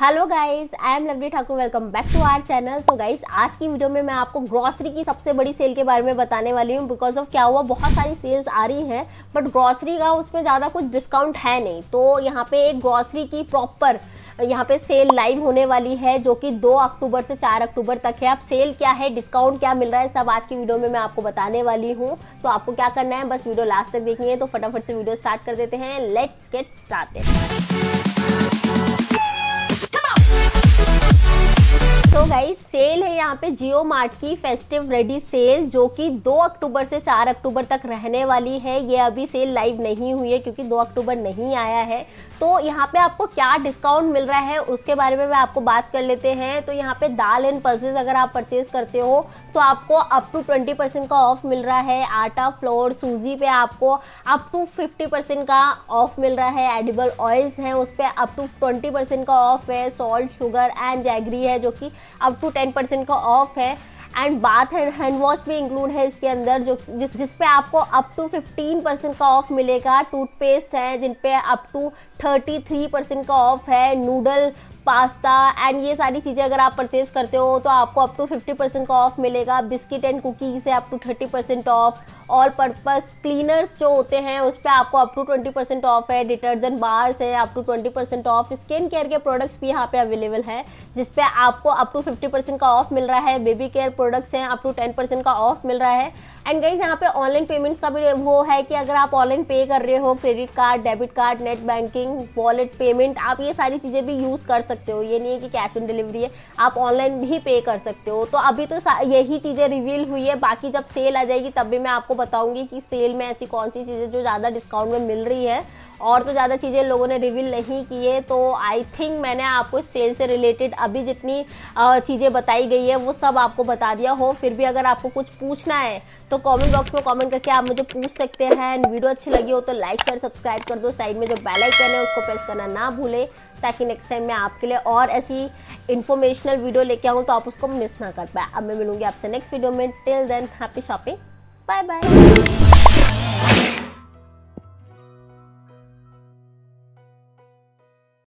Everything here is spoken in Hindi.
Hello guys, I am Lovely Thakur. Welcome back to our channel. So guys, आज की वीडियो में मैं आपको ग्रॉसरी की सबसे बड़ी सेल के बारे में बताने वाली हूँ। बिकॉज ऑफ क्या हुआ, बहुत सारी सेल्स आ रही हैं बट ग्रॉसरी का उसमें ज़्यादा कुछ डिस्काउंट है नहीं। तो यहाँ पे एक ग्रॉसरी की प्रॉपर यहाँ पे सेल लाइव होने वाली है जो कि 2 अक्टूबर से 4 अक्टूबर तक है। अब सेल क्या है, डिस्काउंट क्या मिल रहा है, सब आज की वीडियो में मैं आपको बताने वाली हूँ। तो आपको क्या करना है, बस वीडियो लास्ट तक देखनी है। तो फटाफट से वीडियो स्टार्ट कर देते हैं। Let's get started. तो गाइस, सेल है यहाँ पे जियो मार्ट की फेस्टिव रेडी सेल जो कि 2 अक्टूबर से 4 अक्टूबर तक रहने वाली है। ये अभी सेल लाइव नहीं हुई है क्योंकि 2 अक्टूबर नहीं आया है। तो यहाँ पे आपको क्या डिस्काउंट मिल रहा है उसके बारे में आपको बात कर लेते हैं। तो यहाँ पे दाल एंड पल्सेस अगर आप परचेज करते हो तो आपको अप टू 20% का ऑफ मिल रहा है। आटा, फ्लोर, सूजी पे आपको अप टू 50% का ऑफ मिल रहा है। एडिबल ऑयल्स हैं उस पर अप टू 20% का ऑफ है। सॉल्ट, शुगर एंड जैगरी है जो कि अप टू 10% का ऑफ है। And bath and hand wash भी इंक्लूड है इसके अंदर जो जिस पे आपको अप टू 15% का ऑफ मिलेगा। टूथपेस्ट है जिन पे अप टू 33% का ऑफ है। नूडल, पास्ता एंड ये सारी चीज़ें अगर आप परचेज करते हो तो आपको अप टू 50% का ऑफ मिलेगा। बिस्किट एंड कुकीज़ है up to 30% off. All purpose cleaners जो होते हैं उस पर आपको अप टू 20% ऑफ है। डिटर्जेंट बार्स है up to 20% off. Skin care के प्रोडक्ट्स भी यहाँ पे अवेलेबल है जिस पे आपको अप टू 50% का ऑफ मिल रहा है। बेबी केयर प्रोडक्ट्स हैं अप टू 10% का ऑफ मिल रहा है। एंड गाइस, यहाँ पे ऑनलाइन पेमेंट्स का भी वो है कि अगर आप ऑनलाइन पे कर रहे हो, credit card, debit card, net banking, wallet payment, आप ये सारी चीज़ें भी यूज़ कर सकते हो। ये नहीं है कि कैश ऑन डिलीवरी है, आप ऑनलाइन भी पे कर सकते हो। तो अभी तो यही चीज़ें रिवील हुई है। बाकी जब सेल आ जाएगी तब भी मैं आपको बताऊंगी कि सेल में ऐसी कौन सी चीज़ें जो ज़्यादा डिस्काउंट में मिल रही है। और तो ज़्यादा चीज़ें लोगों ने रिवील नहीं की है। तो आई थिंक मैंने आपको इस सेल से रिलेटेड अभी जितनी चीज़ें बताई गई है वो सब आपको बता दिया हो। फिर भी अगर आपको कुछ पूछना है तो कमेंट बॉक्स में कमेंट करके आप मुझे पूछ सकते हैं। एंड वीडियो अच्छी लगी हो तो लाइक शेयर सब्सक्राइब कर दो। साइड में जो बेल आइकन है उसको प्रेस करना ना भूलें ताकि नेक्स्ट टाइम मैं आपके लिए और ऐसी इन्फॉर्मेशनल वीडियो लेके आऊँ तो आप उसको मिस ना कर पाए। अब मैं मिलूंगी आपसे नेक्स्ट वीडियो में। Till then happy shopping, bye bye.